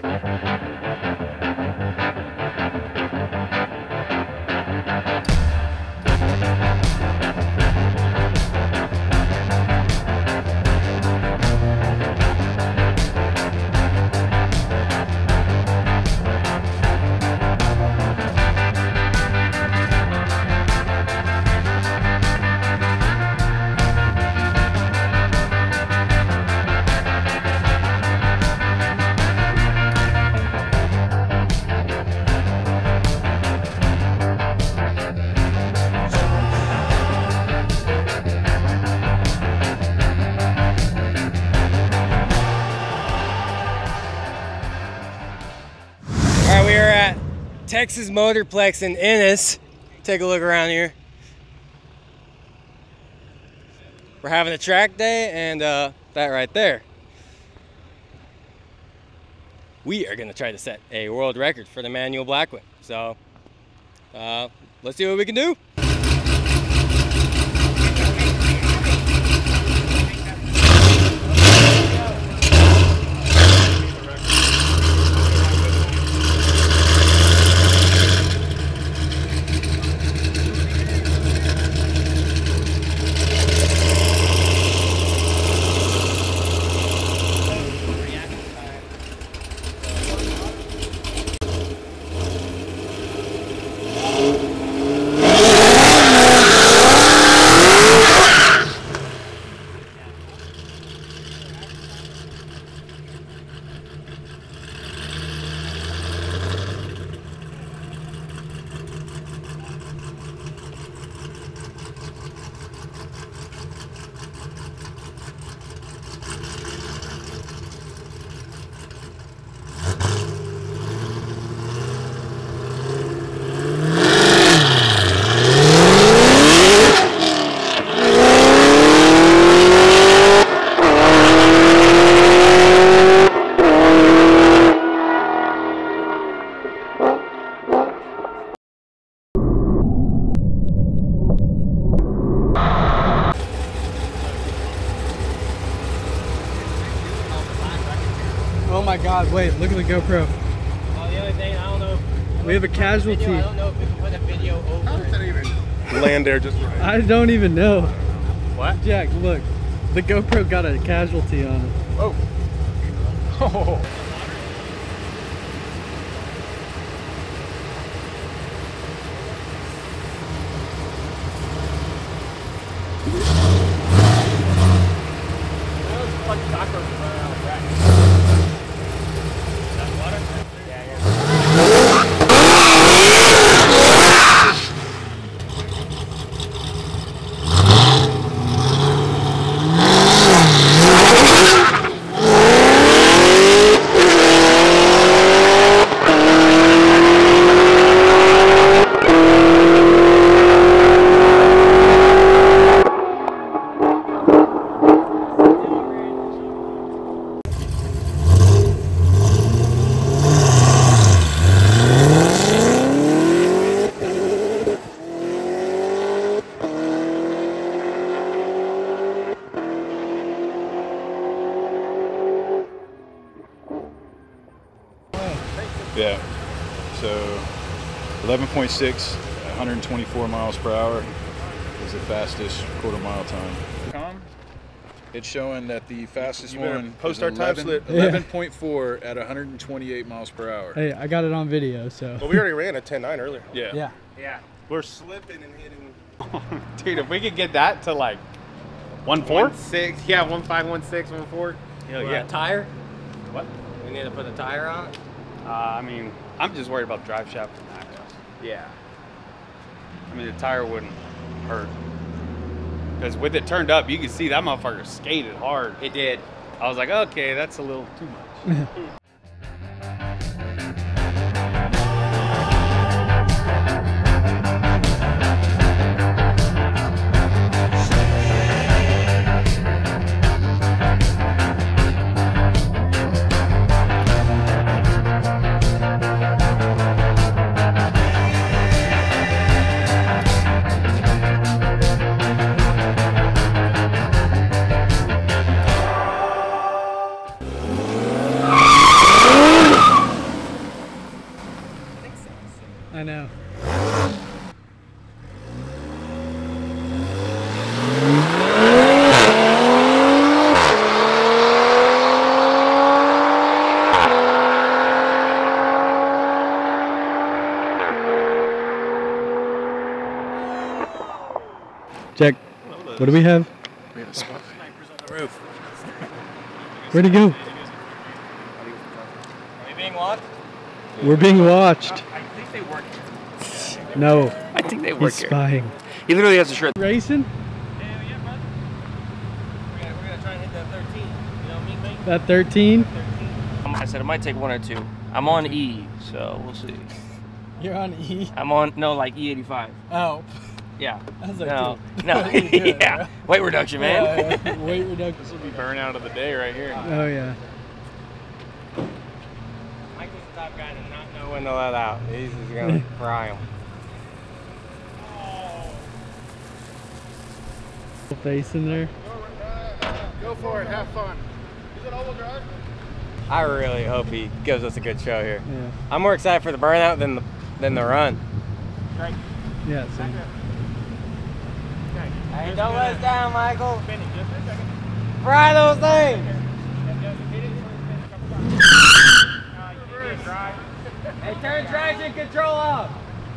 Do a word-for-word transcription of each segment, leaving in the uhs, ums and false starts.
Texas Motorplex in Ennis. Take a look around here. We're having a track day, and uh, that right there, we are gonna try to set a world record for the manual Blackwing. So uh, let's see what we can do. Oh my God, wait, look at the GoPro. Well, the other thing, I don't know. We have a casualty. Video, I don't know if we can put a video over How it. did that even land there just right? I don't even know. What? Jack, look. The GoPro got a casualty on it. Oh. Oh. Yeah, so eleven point six, one hundred twenty-four miles per hour is the fastest quarter mile time. It's showing that the fastest You better one post is our time slip. eleven point four at one hundred twenty-eight miles per hour. Hey, I got it on video, so. Well, we already ran a ten nine earlier. Yeah. Yeah. Yeah. We're slipping and hitting. Dude, if we could get that to like One four? one six, yeah, one five, one six, one four. Hell yeah. yeah. Tire? What? We need to put a tire on it? Uh, I mean, I'm just worried about drive shaft and access. Yeah. I mean, the tire wouldn't hurt. Because with it turned up, you can see that motherfucker skated hard. It did. I was like, okay, that's a little too much. I know. Jack, what do we have? We have a spot. Snipers on the roof. Where'd he go? Are we being watched? We're being watched. I think they work here. No, I think they work he's here. spying. He literally has a shirt. Racing? Yeah, yeah, brother. We're gonna, we're gonna try and hit that thirteen. You know me, mate? That thirteen? thirteen. I said it might take one or two. I'm on E, so we'll see. You're on E. I'm on, no, like E eighty-five. Oh. Yeah. I was like, No, dude. no, What are you doing, yeah. bro? Weight reduction, man. Yeah, yeah. Weight reduction. This will be burnout of the day right here. Oh, yeah. Michael's the top guy to not know when to let out. He's just gonna fry him. Face in there. Go for it. Have fun. Is it all-wheel drive? I really hope he gives us a good show here. Yeah. I'm more excited for the burnout than the than the run. Yeah, same. Hey, don't let us down, Michael. Fry those things. Hey, turn traction control off.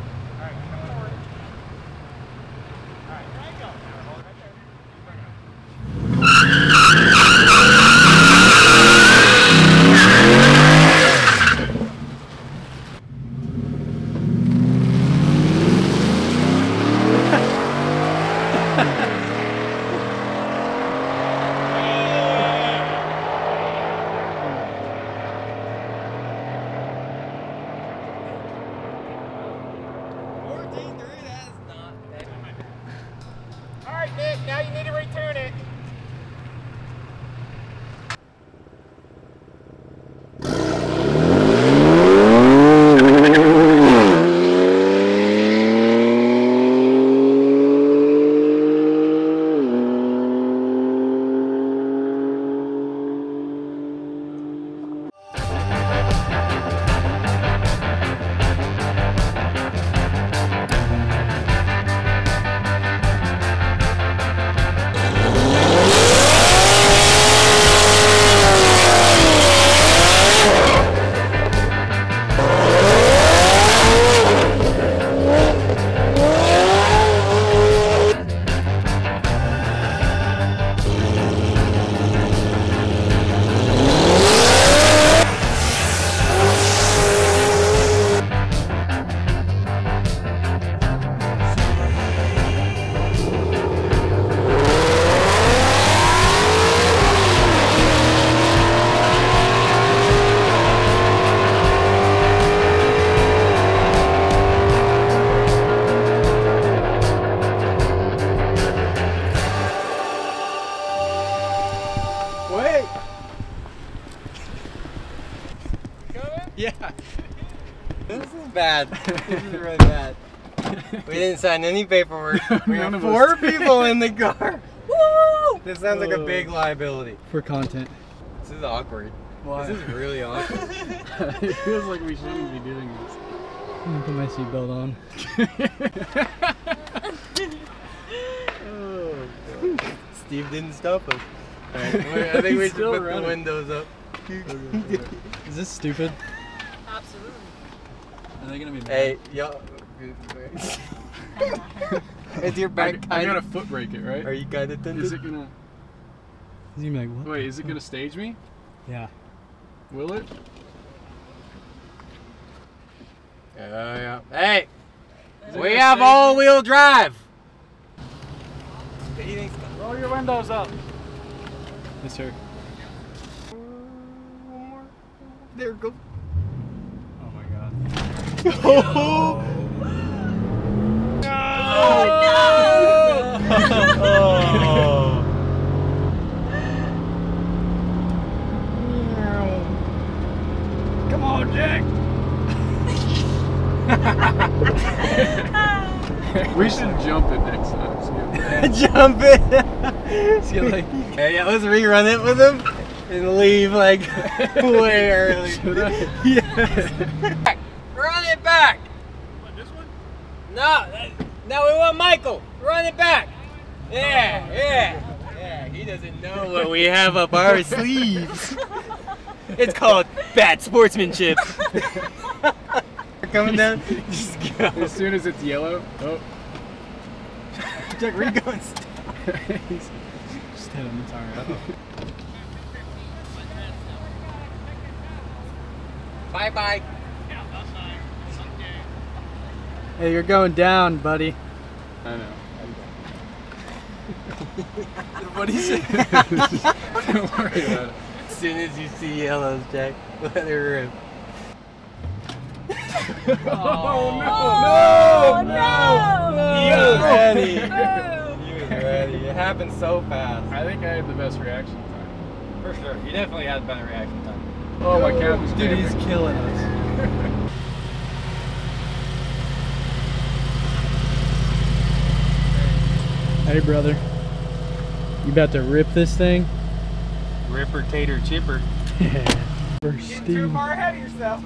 All right, Nick. Now you need to return it. Wait. Yeah. This is bad. This is really bad. We didn't sign any paperwork. We None have of four us. people in the car. Woo! This sounds like a big liability. For content. This is awkward. Why? This is really awkward. It feels like we shouldn't be doing this. I'm gonna put my seatbelt on. Steve didn't stop us. Alright, I think we should Still put running. the windows up. Is this stupid? Absolutely. Are they gonna be mad? Hey, yo. Is your back I kind gotta of... foot brake it, right? Are you kind of tinted? Is it gonna? Is he like, what? Wait, is it gonna stage me? Yeah. Will it? Oh, yeah. Hey! We have all-wheel drive! Roll your windows up. Yes, sir. There it goes. Oh my god. Oh, Come on, Jack. We should jump it next time. Jump it! See, like, Hey, yeah, let's rerun it with him and leave like way early. Should I? Yes. Run it back! No, no, we want Michael. Run it back. Yeah, yeah, yeah. He doesn't know what we have up our sleeves. It's called bad sportsmanship. Coming down. Just go. As soon as it's yellow. Oh. Jack, where you going? Just hit him. It's alright. Bye bye. Hey, you're going down, buddy. I know. What do you say? Don't worry about it. As soon as you see yellows, Jack, let it rip. Oh, no! no! no! He was ready. He was ready. It happened so fast. I think I had the best reaction time. For sure. You definitely had better reaction time. Oh, my calf is dude, he's cramping. killing us. Hey, brother. You about to rip this thing? Ripper, tater, chipper. For Steve. far ahead of yourself.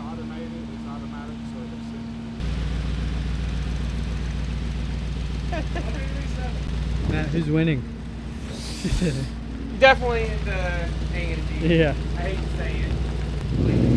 Matt, who's winning? Definitely in the A and D. Yeah. I hate to say it.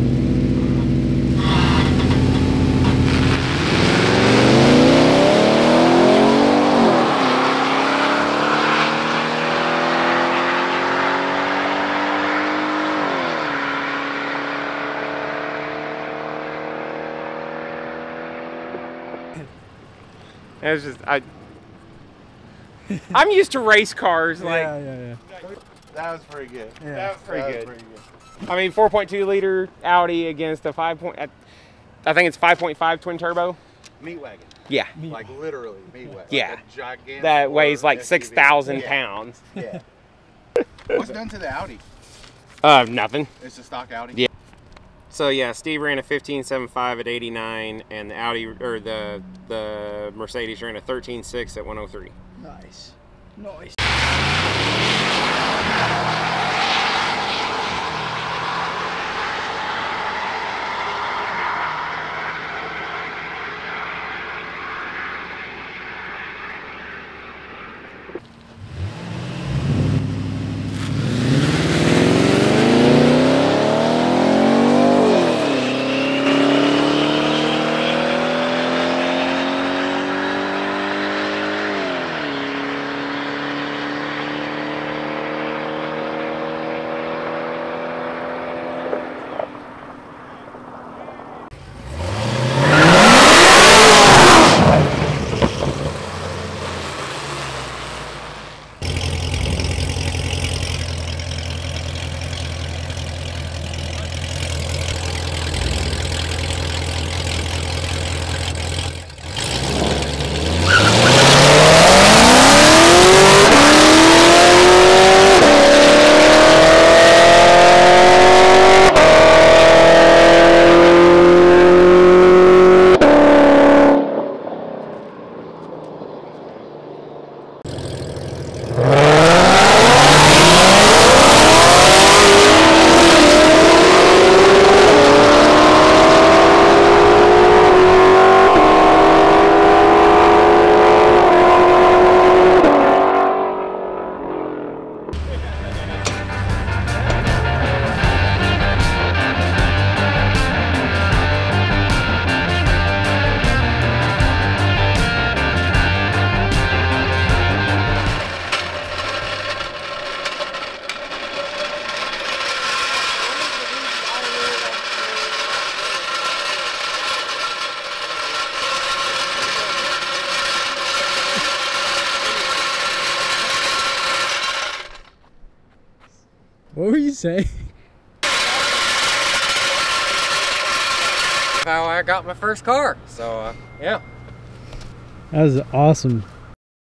It was just I. I'm used to race cars, like yeah, yeah, yeah. That was pretty good. Yeah. that was pretty That good. was pretty good. I mean, four point two liter Audi against a five point. I think it's five point five twin turbo. Meat wagon. Yeah, Like literally meat wagon. Yeah. Like a gigantic that weighs like S U V. six thousand Yeah. pounds. Yeah. What's done to the Audi? Uh, nothing. It's a stock Audi. Yeah. So yeah, Steve ran a fifteen seven five at eighty-nine, and the Audi or the the Mercedes ran a thirteen six at one oh three. Nice. Nice. What were you saying? How I got my first car. So uh, yeah. That was awesome.